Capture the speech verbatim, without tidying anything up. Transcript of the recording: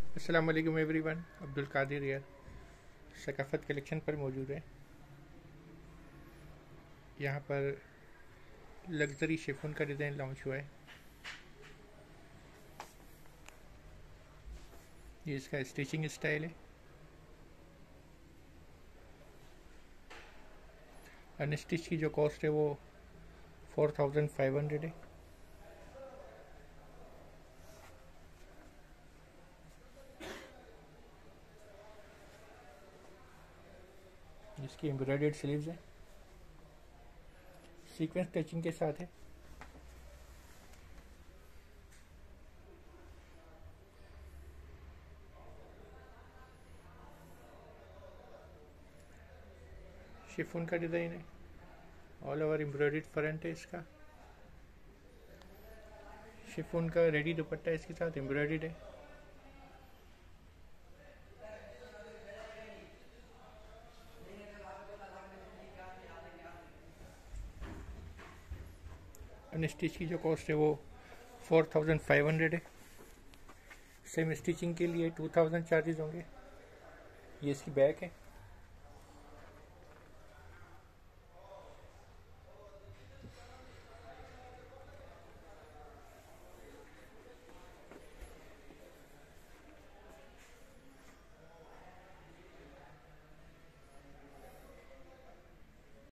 अस्सलाम वालेकुम एवरीवन, अब्दुल कादिर यार सकाफ़त कलेक्शन पर मौजूद है। यहाँ पर लग्जरी शिफॉन का डिज़ाइन लॉन्च हुआ है। ये इसका स्टिचिंग स्टाइल है। अनस्टिच की जो कॉस्ट है वो फोर थाउजेंड फाइव हंड्रेड है। जिसकी एम्ब्रॉयडर्ड स्लीव्स है, सीक्वेंस टचिंग के साथ है। शिफॉन का डिज़ाइन है, ऑल ओवर एम्ब्रॉयडर्ड फ्रंट है इसका। शिफॉन का रेडी दुपट्टा इसके साथ एम्ब्रॉयडर्ड है। अनस्टिच की जो कॉस्ट है वो फोर थाउजेंड फाइव हंड्रेड है। सेम स्टिचिंग के लिए टू थाउजेंड चार्जेस होंगे। ये इसकी बैक है।